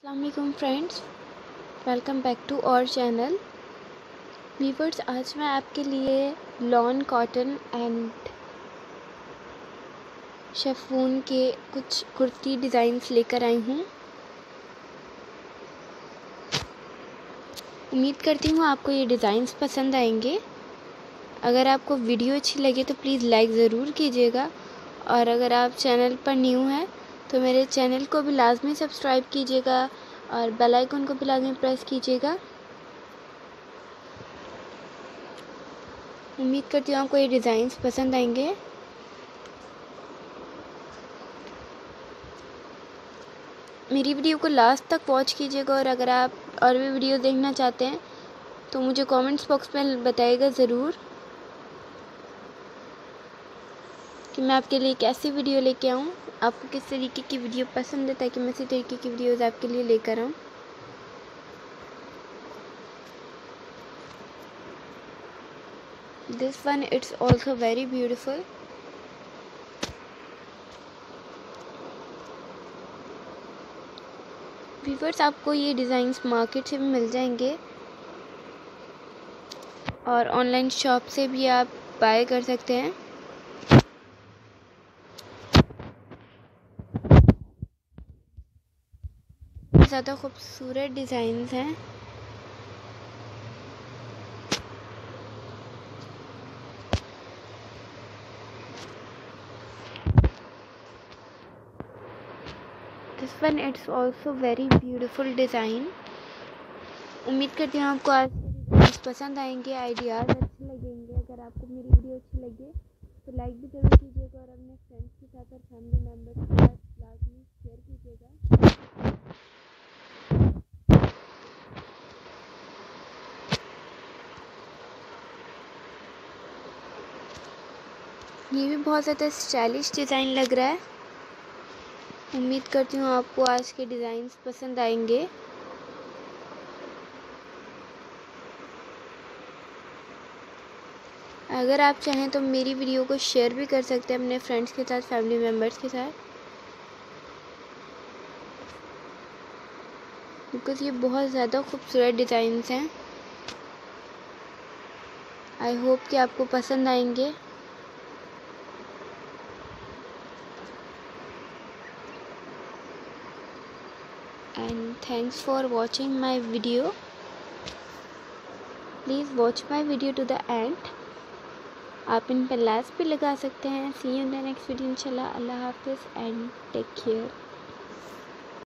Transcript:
अस्सलामुअलैकुम friends, welcome back to our channel. Viewers, आज मैं आपके लिए लॉन कॉटन एंड शिफॉन के कुछ कुर्ती डिज़ाइंस लेकर आई हूँ। उम्मीद करती हूँ आपको ये डिज़ाइंस पसंद आएंगे। अगर आपको वीडियो अच्छी लगे तो प्लीज़ लाइक ज़रूर कीजिएगा, और अगर आप चैनल पर न्यू हैं तो मेरे चैनल को भी लाजमी सब्सक्राइब कीजिएगा और बेल आइकन को भी लाजमी प्रेस कीजिएगा। उम्मीद करती हूँ आपको ये डिज़ाइंस पसंद आएंगे। मेरी वीडियो को लास्ट तक वॉच कीजिएगा, और अगर आप और भी वीडियो देखना चाहते हैं तो मुझे कमेंट्स बॉक्स में बताइएगा ज़रूर कि मैं आपके लिए कैसी वीडियो लेके आऊँ, आपको किस तरीके की वीडियो पसंद है, ताकि मैं इसी तरीके की वीडियोस आपके लिए लेकर आऊँ। This one it's also very beautiful. Viewers, आपको ये डिज़ाइंस मार्केट से भी मिल जाएंगे और ऑनलाइन शॉप से भी आप बाय कर सकते हैं। ज़्यादा खूबसूरत डिज़ाइंस हैं। This one it's also very beautiful design. उम्मीद करती हूँ आपको आज के डिज़ाइंस पसंद आएंगे, आइडियाज़ अच्छे लगेंगे। अगर आपको मेरी वीडियो अच्छी लगे तो लाइक भी ज़रूर कीजिएगा, और अपने फ्रेंड्स के साथ और फैमिली मेम्बर्स के साथ लाजमी शेयर कीजिएगा। ये भी बहुत ज़्यादा स्टाइलिश डिज़ाइन लग रहा है। उम्मीद करती हूँ आपको आज के डिज़ाइंस पसंद आएंगे। अगर आप चाहें तो मेरी वीडियो को शेयर भी कर सकते हैं अपने फ्रेंड्स के साथ, फैमिली मेम्बर्स के साथ, बिकॉज़ ये बहुत ज़्यादा खूबसूरत डिज़ाइंस हैं। आई होप कि आपको पसंद आएंगे। And thanks for watching my video. Please watch my video to the end. आप इन पर लैस भी लगा सकते हैं। See you in the next video इंशाल्लाह। अल्लाह हाफिज़ and take care.